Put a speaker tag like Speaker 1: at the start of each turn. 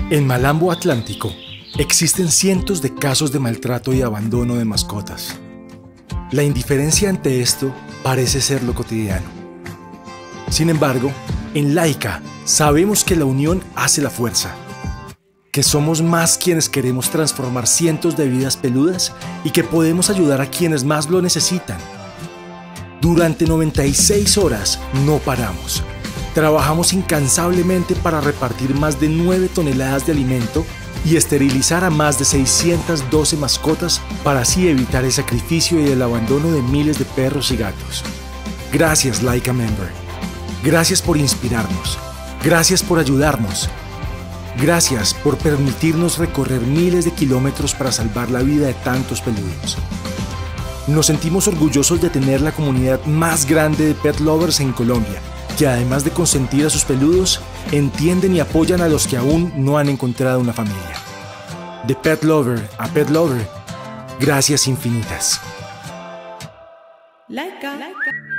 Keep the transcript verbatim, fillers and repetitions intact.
Speaker 1: En Malambo Atlántico existen cientos de casos de maltrato y abandono de mascotas. La indiferencia ante esto parece ser lo cotidiano. Sin embargo, en Laika sabemos que la unión hace la fuerza, que somos más quienes queremos transformar cientos de vidas peludas y que podemos ayudar a quienes más lo necesitan. Durante noventa y seis horas no paramos. Trabajamos incansablemente para repartir más de nueve toneladas de alimento y esterilizar a más de seiscientas doce mascotas para así evitar el sacrificio y el abandono de miles de perros y gatos. Gracias, Laika Member. Gracias por inspirarnos. Gracias por ayudarnos. Gracias por permitirnos recorrer miles de kilómetros para salvar la vida de tantos peludos. Nos sentimos orgullosos de tener la comunidad más grande de pet lovers en Colombia, que además de consentir a sus peludos, entienden y apoyan a los que aún no han encontrado una familia. De pet lover a pet lover, gracias infinitas.
Speaker 2: Laika. Laika.